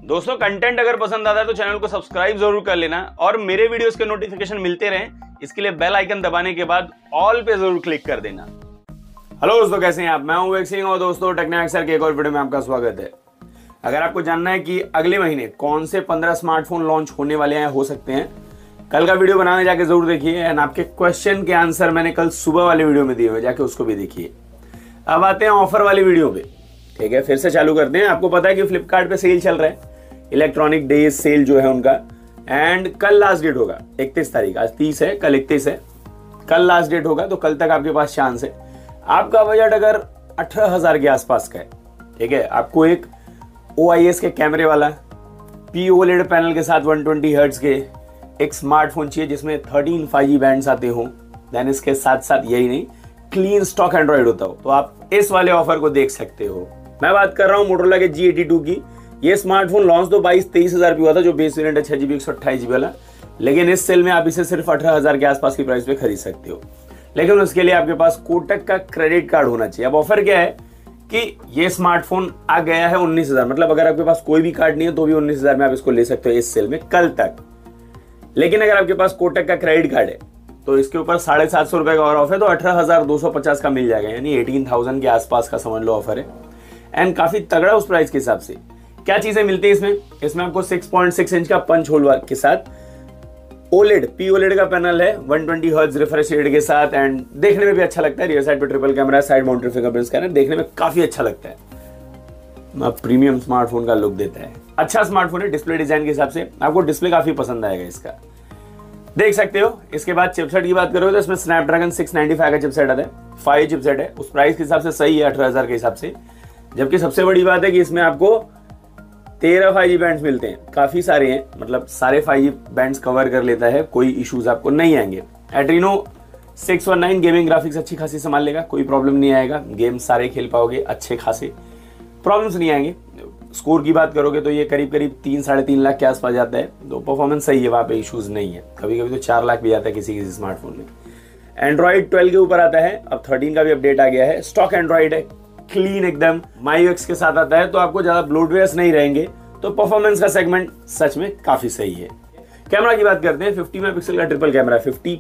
दोस्तों कंटेंट अगर पसंद आता है तो चैनल को सब्सक्राइब जरूर कर लेना और मेरे वीडियोस के नोटिफिकेशन मिलते रहें इसके लिए बेल आइकन दबाने के बाद ऑल पे जरूर क्लिक कर देना। हेलो दोस्तों, कैसे हैं आप? मैं हूं विवेक सिंह और दोस्तों टेक्नोक्सर के एक और वीडियो में आपका स्वागत है। अगर आपको जानना है कि अगले महीने कौन से 15 स्मार्टफोन लॉन्च होने वाले हैं, हो सकते हैं, कल का वीडियो बनाने जाके जरूर देखिए। एंड आपके क्वेश्चन के आंसर मैंने कल सुबह वाले वीडियो में दिए हुए, जाके उसको भी देखिए। अब आते हैं ऑफर वाली वीडियो पे। ठीक है, फिर से चालू करते हैं। आपको पता है कि फ्लिपकार्ट पे सेल चल रहा है, इलेक्ट्रॉनिक डेज सेल जो है उनका। एंड कल लास्ट डेट होगा 31 तारीख। आज 30 है, कल 31 है। कल लास्ट डेट होगा, तो कल तक आपके पास चांस है। आपका बजट अगर 18,000 के आसपास का है, ठीक है, आपको एक OIS के कैमरे वाला POLED पैनल के साथ 120 हर्ट्ज के एक स्मार्टफोन चाहिए जिसमें 13 5G बैंड्स आते हों, देन इसके साथ साथ यही नहीं, क्लीन स्टॉक एंड्रॉइड होता हो, तो आप इस वाले ऑफर को देख सकते हो। मैं बात कर रहा हूं मोटोरोला के G82 की। ये स्मार्टफोन लॉन्च तो 22-23 हजार पे हुआ था, जो बेस वेरिएंट है 6GB 128GB वाला, लेकिन इस सेल में आप इसे सिर्फ 18,000 के आसपास की प्राइस पे खरीद सकते हो। लेकिन उसके लिए आपके पास कोटक का क्रेडिट कार्ड होना चाहिए। अब ऑफर क्या है कि ये स्मार्टफोन आ गया है 19,000, मतलब अगर आपके पास कोई भी कार्ड नहीं है तो भी 19,000 में आप इसको ले सकते हो इस सेल में कल तक। लेकिन अगर आपके पास कोटक का क्रेडिट कार्ड है तो इसके ऊपर 750 रुपए का और ऑफ है, तो 18,250 का मिल जाएगा, यानी 18,000 के आसपास का समझ लो ऑफर है। एंड काफी तगड़ा उस प्राइस के हिसाब से। क्या चीजें मिलती है इसमें आपको 6.6 इंच का पंच होल के साथ OLED POLED का पैनल है, 120 हर्ट्ज रिफ्रेश रेट के साथ। एंड देखने में भी अच्छा लगता है। रियर साइड पे triple camera, side mounted fingerprint scanner, देखने में काफी अच्छा लगता है। प्रीमियम स्मार्टफोन का लुक देता है। अच्छा स्मार्टफोन है डिस्प्ले डिजाइन के हिसाब से। आपको डिस्प्ले काफी पसंद आएगा इसका, देख सकते हो। इसके बाद चिपसेट की बात करोगे तो इसमें स्नैपड्रैगन 695 का चिपसेट आता है, 5 चिपसेट है। उस प्राइस के हिसाब से सही है 18,000 के हिसाब से। जबकि सबसे बड़ी बात है कि इसमें आपको 13 5G बैंड्स मिलते हैं, काफी सारे हैं, मतलब सारे 5G बैंड्स कवर कर लेता है, कोई इश्यूज आपको नहीं आएंगे। एड्रीनो 619 गेमिंग ग्राफिक्स अच्छी खासी संभाल लेगा, कोई प्रॉब्लम नहीं आएगा। गेम सारे खेल पाओगे, अच्छे खासे प्रॉब्लम्स नहीं आएंगे। स्कोर की बात करोगे तो ये करीब 3-3.5 लाख के आसपास जाता है, तो परफॉर्मेंस सही है, वहां पे इश्यूज नहीं है। कभी कभी तो 4 लाख भी जाता है किसी स्मार्टफोन में। एंड्रॉइड 12 के ऊपर आता है, अब 13 का भी अपडेट आ गया है। स्टॉक एंड्रॉइड है, क्लीन एकदम, MyUX के साथ आता है, तो आपको ज्यादा ब्लोटवेयर्स नहीं रहेंगे। तो परफॉर्मेंस का सेगमेंट सच में काफी सही है। कैमरा की बात करते हैं, 50 मेगापिक्सल का ट्रिपल कैमरा,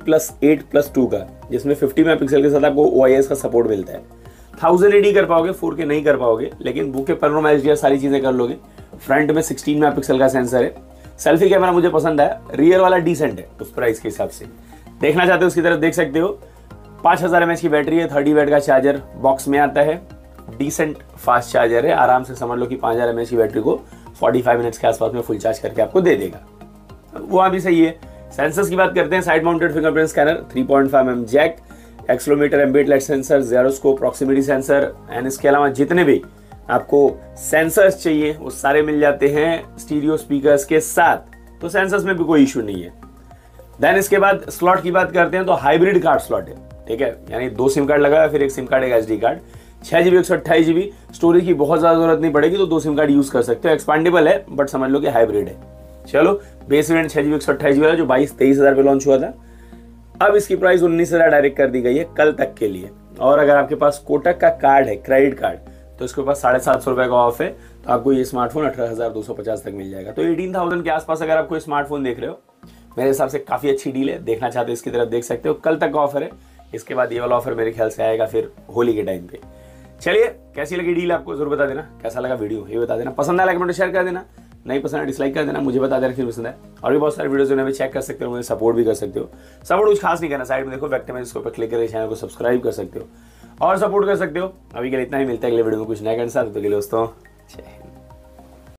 50+8+2 का, जिसमें 50 मेगापिक्सल के साथ आपको OIS का सपोर्ट मिलता है। 1080 कर पाओगे, 4K नहीं कर पाओगे, लेकिन बुके पैनोरामा HDR सारी चीजें कर लोगे। फ्रंट में 16 मेगापिक्सल का सेंसर है। सेल्फी कैमरा मुझे पसंद आया, रियर वाला डिसेंट है उस प्राइस के हिसाब से। देखना चाहते हो उसकी तरफ देख सकते हो। 5000 mAh की बैटरी है, 30 वाट का चार्जर बॉक्स में आता है, डिसेंट फास्ट चार्जर है। आराम से समझ लो कि 5000 mAh की बैटरी को 45 मिनट्स के आसपास में फुल चार्ज करके आपको दे देगा, वहां भी सही है। सेंसर्स की बात करते हैं, side mounted fingerprint scanner, 3.5mm jack, accelerometer, ambient light sensor, gyroscope, proximity sensor. And इसके अलावा जितने भी आपको सेंसर्स चाहिए वो सारे मिल जाते हैं स्टीरियो स्पीकर्स के साथ, तो सेंसर्स में भी कोई इशू नहीं है। देन इसके बाद स्लॉट की बात करते हैं, तो हाइब्रिड कार्ड स्लॉट है, ठीक है, यानी 2 सिम कार्ड लगा है, फिर एक सिम कार्ड, एक SD card. 6GB 128GB storage की बहुत ज्यादा जरूरत नहीं पड़ेगी, तो 2 सिम कार्ड यूज कर सकते हो। एक्सपांडेबल है, बट समझ लो कि हाइब्रिड है। चलो, बेस वेरिएंट 6GB 128GB वाला जो 22-23 हजार पे लॉन्च हुआ था, अब इसकी प्राइस 19,000 डायरेक्ट कर दी गई है कल तक के लिए। और अगर आपके पास कोटक का कार्ड है, क्रेडिट कार्ड, तो इसके पास 750 रुपए का ऑफ है, तो आपको ये स्मार्टफोन 18,250 तक मिल जाएगा। तो 18,000 के आसपास अगर आपको स्मार्टफोन देख रहे हो, मेरे हिसाब से काफी अच्छी डील है। देखना चाहते हो इसकी तरफ देख सकते हो, कल तक का ऑफर है। इसके बाद ये वाला ऑफर मेरे ख्याल से आएगा फिर होली के टाइम पे। चलिए, कैसी लगी डील आपको जरूर बता देना। कैसा लगा वीडियो ये बता देना। पसंद आया लाइक शेयर कर देना, नहीं पसंद है डिसलाइक कर देना, मुझे बता देना फिर पसंद है। और भी बहुत सारे वीडियोस जो चेक कर सकते हो, मुझे सपोर्ट भी कर सकते हो। सपोर्ट कुछ खास नहीं करना, साइड में देखो वेक्टर में, इसके ऊपर क्लिक करके चैनल को सब्सक्राइब कर सकते हो और सपोर्ट कर सकते हो। अभी के लिए इतना ही, मिलता है अगले वीडियो में कुछ नया के साथ। तो के लिए दोस्तों, जय हिंद।